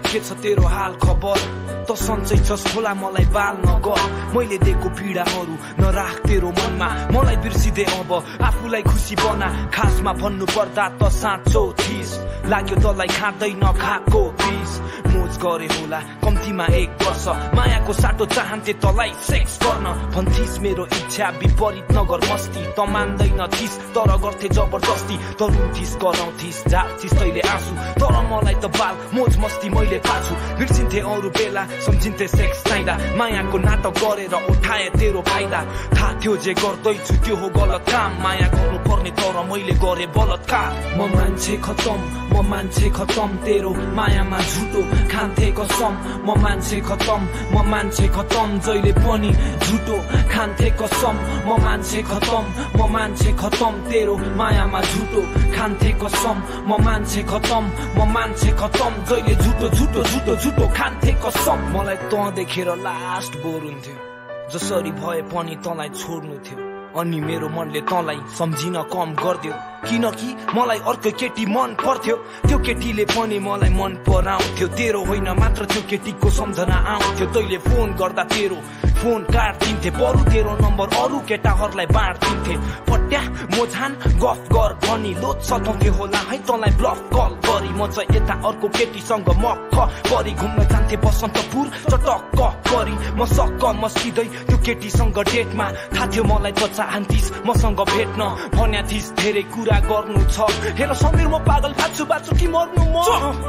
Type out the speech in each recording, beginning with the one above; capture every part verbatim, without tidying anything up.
के छ तेरो हाल खबर त सन्चै छस् खोला मलाई बाल नगर मैले दिएको पीडाहरू नराख तेरो मनमा मलाई बिर्सिदे अब आफूलाई खुसी बना खासमा भन्नु पर्दा त साँचो थिस लाग्यो तँलाई खाँदैन खाएको पिस मोज गरे होला कम्तीमा एक वर्ष मायाको साटो चाहन्थे तँलाई सेक्स गर्न भन्थिस मेरो इच्छा विपरीत नगर मस्ती त मान्दैन थिस तर गर्थे जबरजस्ती त रुन्थिस कराउँथिस झार्थिस तैले आँसु तर मलाई त बाल मोज मस्ती मैले पाछु बिर्सिन्थे अरू बेला सम्झिन्थे सेक्स चाहिँदा मायाको नाटक गरेर उठाए तेरो फाइदा थाहा थियो जे गर्दैछु त्यो हो गलत काम माया गर्नु पर्ने तर मैले गरे बलात्कार म मान्छे खतम म मान्छे खतम तेरो मायामा झुटो खान्थे कसम म मान्छे खतम म मान्छे खतम जहिले पनि झुटो खान्थे कसम म मान्छे खतम म मान्छे खतम तेरो मायामा झुटो खान्थे कसम म मान्छे खतम म मान्छे खतम जहिले झुटो झुटो झुटो झुटो खान्थे कसम मलाई तँ देखेर लास्ट बोर हुन्थ्यो जसरी भए पनि तँलाई छोड्नु थियो अनि मेरो मनले तँलाई सम्झिन कम गर्दियो किनकि मलाई अर्को केटी मन पर्थ्यो त्यो केटीले पनि मलाई मन पराउँथ्यो तेरो होइन मात्र त्यो केटीको सम्झना आउँथ्यो तैले फोन गर्दा तेरो फोन काटिन्थे बरु तेरो नम्बर अरू केटाहरूलाई बाँडिदिन्थे पट्या मोझान गफ गर भनी लोड सताउँथे होला है तँलाई ब्लफ कल गरी म चाहिँ यता अर्को केटीसँग मक्क परी घुम्न जान्थे बसन्तपुर चटक्क परी म सक्क मस्किँदै त्यो केटीसँग डेटमा थाहा थियो मलाई त चाहन्थिस मसँग भेट्न भन्या थिस धेरै कुरा गर्नु छ हेर समीर म पागल बाँच्छु बाँच्छु कि मर्नु म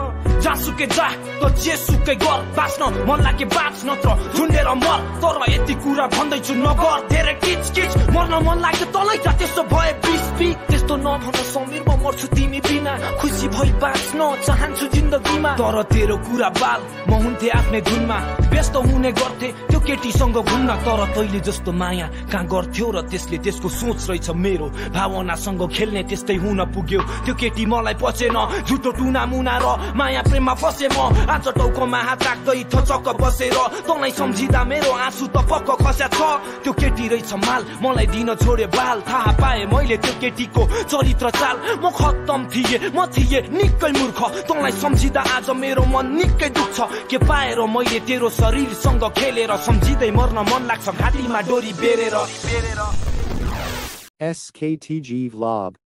जासुकै जा त जेसुकै गर बाँच्न मन लागे बाँच नत्र झुन्डेर मर तर यति कुरा भन्दैछु नगर धेरै किच किच मर्न मन लाग्यो तँलाई जा त्यस्तो भए बिस बी त्यस्तो नभन समीर म मर्छु तिमी बिना खुसी भई बाँच्न चाहन्छु जिन्दगीमा तर तेरो कुरा बाल म हुन्थे आफ्नै धुनमा व्यस्त हुने गर्थे त्यो केटीसँग घुम्न तर तैले जस्तो माया कहाँ गर्थ्यो र त्यसले त्यसको सोच रहेछ मेरो भावनासँग खेल्ने त्यस्तै हुन पुग्यो त्यो केटी मलाई पचेन झुटो टुना मुना र माया प्रेममा फसे म आज टाउकोमा हात राख्दै थचक्क बसेर तँलाई सम्झिँदा मेरो आँसु त पक्क खस्या छ त्यो केटी रहेछ माल मलाई दिन छोडे बाल थाहा पाए मैले त्यो केटीको चरित्र चाल म खत्तम थिएँ म थिएँ निकै मूर्ख तँलाई सम्झिँदा आज मेरो मन निकै दुख्छ के पाएर मैले तेरो शरीरसँग खेलेर सम्झिँदै मर्न मन लाग्छ घाँटीमा डोरी बेरेर S K T G Vlog